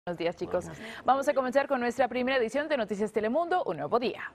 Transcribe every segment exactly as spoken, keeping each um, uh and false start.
Buenos días, chicos. Vamos a comenzar con nuestra primera edición de Noticias Telemundo, un nuevo día.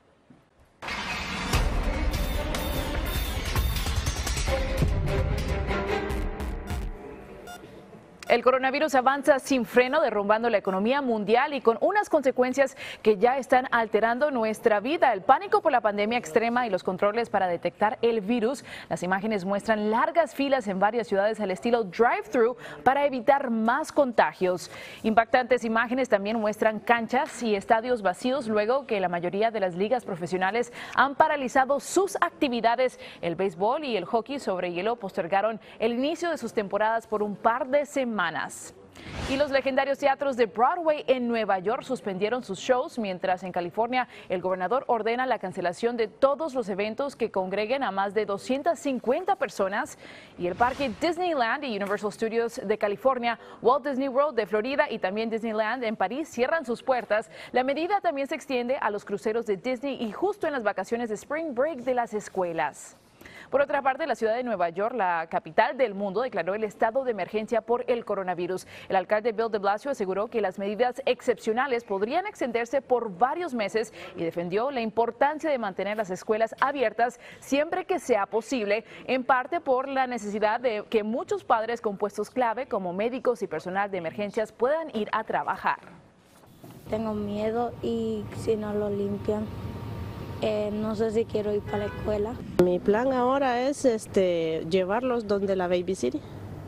El coronavirus avanza sin freno, derrumbando la economía mundial y con unas consecuencias que ya están alterando nuestra vida. El pánico por la pandemia extrema y los controles para detectar el virus. Las imágenes muestran largas filas en varias ciudades al estilo drive-thru para evitar más contagios. Impactantes imágenes también muestran canchas y estadios vacíos luego que la mayoría de las ligas profesionales han paralizado sus actividades. El béisbol y el hockey sobre hielo postergaron el inicio de sus temporadas por un par de semanas. Y los legendarios teatros de Broadway en Nueva York suspendieron sus shows, mientras en California el gobernador ordena la cancelación de todos los eventos que congreguen a más de doscientas cincuenta personas. Y el parque Disneyland y Universal Studios de California, Walt Disney World de Florida y también Disneyland en París cierran sus puertas. La medida también se extiende a los cruceros de Disney y justo en las vacaciones de Spring Break de las escuelas. Por otra parte, la ciudad de Nueva York, la capital del mundo, declaró el estado de emergencia por el coronavirus. El alcalde Bill de Blasio aseguró que las medidas excepcionales podrían extenderse por varios meses y defendió la importancia de mantener las escuelas abiertas siempre que sea posible, en parte por la necesidad de que muchos padres con puestos clave como médicos y personal de emergencias puedan ir a trabajar. Tengo miedo y si no lo limpian. Eh, no sé si quiero ir para la escuela. Mi plan ahora es este, llevarlos donde la Baby City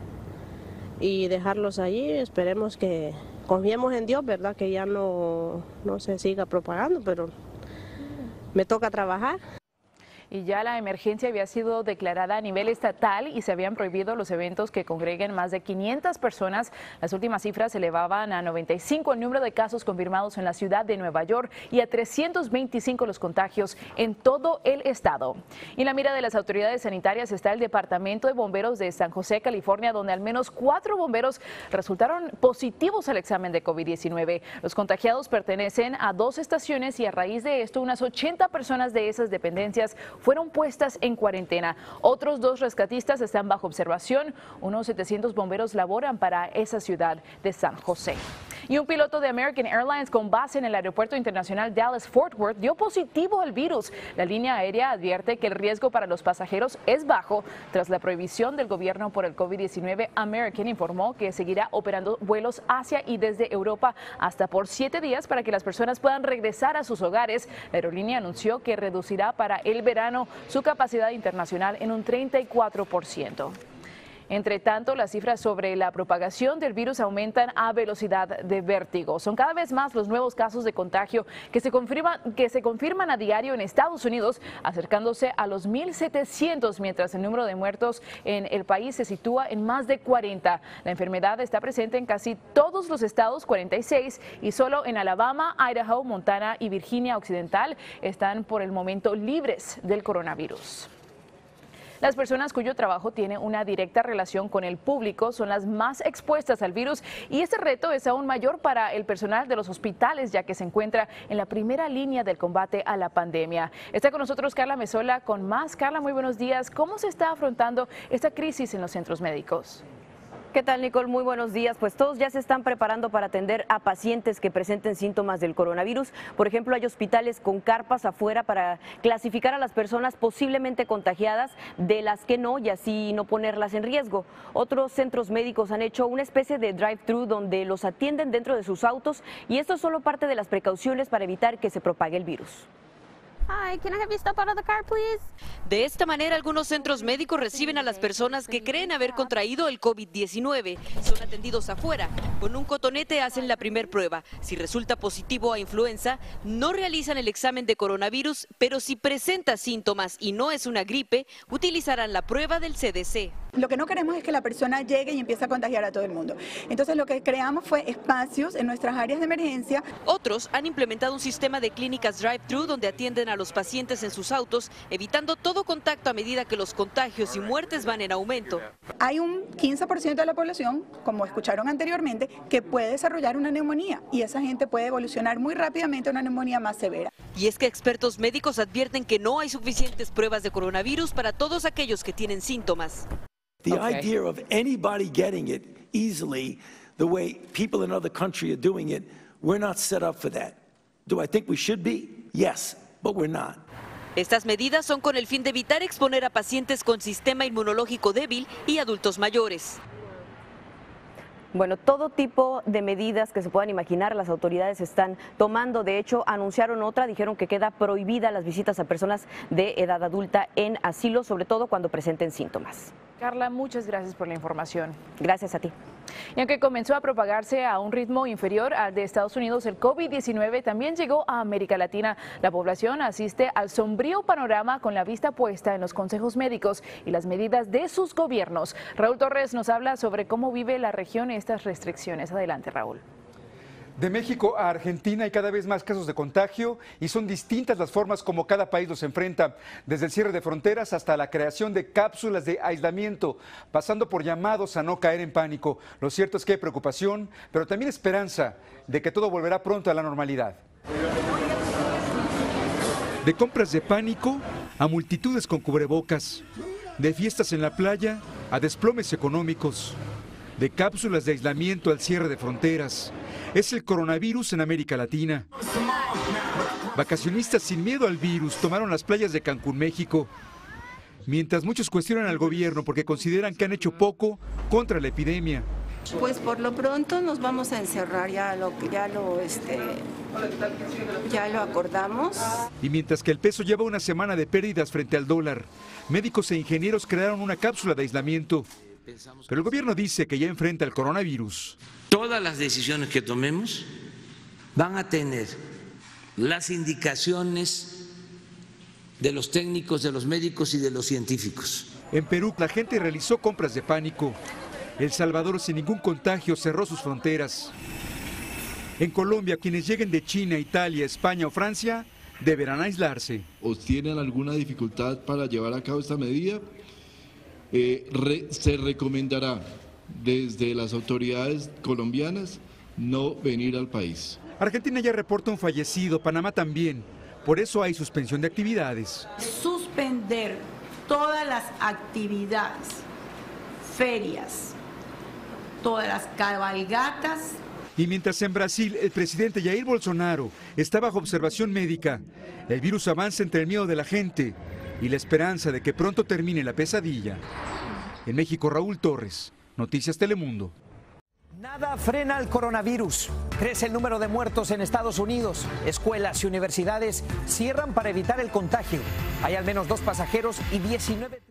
y dejarlos allí. Esperemos que confiemos en Dios, ¿verdad? Que ya no, no se siga propagando, pero me toca trabajar. Y ya la emergencia había sido declarada a nivel estatal y se habían prohibido los eventos que congreguen más de quinientas personas. Las últimas cifras elevaban a noventa y cinco el número de casos confirmados en la ciudad de Nueva York y a trescientos veinticinco los contagios en todo el estado. Y en la mira de las autoridades sanitarias está el Departamento de Bomberos de San José, California, donde al menos cuatro bomberos resultaron positivos al examen de COVID diecinueve. Los contagiados pertenecen a dos estaciones y a raíz de esto unas ochenta personas de esas dependencias fueron puestas en cuarentena. Otros dos rescatistas están bajo observación. Unos setecientos bomberos laboran para esa ciudad de San José. Y un piloto de American Airlines con base en el Aeropuerto Internacional Dallas-Fort Worth dio positivo al virus. La línea aérea advierte que el riesgo para los pasajeros es bajo. Tras la prohibición del gobierno por el COVID diecinueve, American informó que seguirá operando vuelos hacia y desde Europa hasta por siete días para que las personas puedan regresar a sus hogares. La aerolínea anunció que reducirá para el verano su capacidad internacional en un treinta y cuatro por ciento. Entre tanto, las cifras sobre la propagación del virus aumentan a velocidad de vértigo. Son cada vez más los nuevos casos de contagio que se confirman, que se confirman a diario en Estados Unidos, acercándose a los mil setecientos, mientras el número de muertos en el país se sitúa en más de cuarenta. La enfermedad está presente en casi todos los estados, cuarenta y seis, y solo en Alabama, Idaho, Montana y Virginia Occidental están por el momento libres del coronavirus. Las personas cuyo trabajo tiene una directa relación con el público son las más expuestas al virus y este reto es aún mayor para el personal de los hospitales, ya que se encuentra en la primera línea del combate a la pandemia. Está con nosotros Carla Mesola con más. Carla, muy buenos días. ¿Cómo se está afrontando esta crisis en los centros médicos? ¿Qué tal, Nicole? Muy buenos días. Pues todos ya se están preparando para atender a pacientes que presenten síntomas del coronavirus. Por ejemplo, hay hospitales con carpas afuera para clasificar a las personas posiblemente contagiadas de las que no y así no ponerlas en riesgo. Otros centros médicos han hecho una especie de drive-thru donde los atienden dentro de sus autos y esto es solo parte de las precauciones para evitar que se propague el virus. Hi, can I have you step out of the car, please? De esta manera, algunos centros médicos reciben a las personas que creen haber contraído el COVID diecinueve. Son atendidos afuera. Con un cotonete hacen la primer prueba. Si resulta positivo a influenza, no realizan el examen de coronavirus, pero si presenta síntomas y no es una gripe, utilizarán la prueba del C D C. Lo que no queremos es que la persona llegue y empiece a contagiar a todo el mundo. Entonces lo que creamos fue espacios en nuestras áreas de emergencia. Otros han implementado un sistema de clínicas drive-thru donde atienden a los pacientes en sus autos, evitando todo contacto a medida que los contagios y muertes van en aumento. Hay un quince por ciento de la población, como escucharon anteriormente, que puede desarrollar una neumonía y esa gente puede evolucionar muy rápidamente a una neumonía más severa. Y es que expertos médicos advierten que no hay suficientes pruebas de coronavirus para todos aquellos que tienen síntomas. The Okay. idea of anybody getting it easily the way people in other countries are doing it. We're not set up for that. Do I think we should be? Yes, but we're not. Estas medidas son con el fin de evitar exponer a pacientes con sistema inmunológico débil y adultos mayores. Bueno, todo tipo de medidas que se puedan imaginar las autoridades están tomando. De hecho, anunciaron otra, dijeron que queda prohibida las visitas a personas de edad adulta en asilo, sobre todo cuando presenten síntomas. Carla, muchas gracias por la información. Gracias a ti. Y aunque comenzó a propagarse a un ritmo inferior al de Estados Unidos, el COVID diecinueve también llegó a América Latina. La población asiste al sombrío panorama con la vista puesta en los consejos médicos y las medidas de sus gobiernos. Raúl Torres nos habla sobre cómo vive la región estas restricciones. Adelante, Raúl. De México a Argentina hay cada vez más casos de contagio y son distintas las formas como cada país los enfrenta, desde el cierre de fronteras hasta la creación de cápsulas de aislamiento, pasando por llamados a no caer en pánico. Lo cierto es que hay preocupación, pero también esperanza de que todo volverá pronto a la normalidad. De compras de pánico a multitudes con cubrebocas, de fiestas en la playa a desplomes económicos, de cápsulas de aislamiento al cierre de fronteras. Es el coronavirus en América Latina. Vacacionistas sin miedo al virus tomaron las playas de Cancún, México, mientras muchos cuestionan al gobierno porque consideran que han hecho poco contra la epidemia. Pues por lo pronto nos vamos a encerrar, ya lo, ya lo, este, ya lo acordamos. Y mientras que el peso lleva una semana de pérdidas frente al dólar, médicos e ingenieros crearon una cápsula de aislamiento. Pero el gobierno dice que ya enfrenta el coronavirus. Todas las decisiones que tomemos van a tener las indicaciones de los técnicos, de los médicos y de los científicos. En Perú, la gente realizó compras de pánico. El Salvador, sin ningún contagio, cerró sus fronteras. En Colombia, quienes lleguen de China, Italia, España o Francia deberán aislarse. ¿O tienen alguna dificultad para llevar a cabo esta medida? Eh, re, se recomendará desde las autoridades colombianas no venir al país. Argentina ya reporta un fallecido, Panamá también. Por eso hay suspensión de actividades. Suspender todas las actividades, ferias, todas las cabalgatas. Y mientras en Brasil el presidente Jair Bolsonaro está bajo observación médica, el virus avanza entre el miedo de la gente y la esperanza de que pronto termine la pesadilla. En México, Raúl Torres, Noticias Telemundo. Nada frena al coronavirus. Crece el número de muertos en Estados Unidos. Escuelas y universidades cierran para evitar el contagio. Hay al menos dos pasajeros y diecinueve...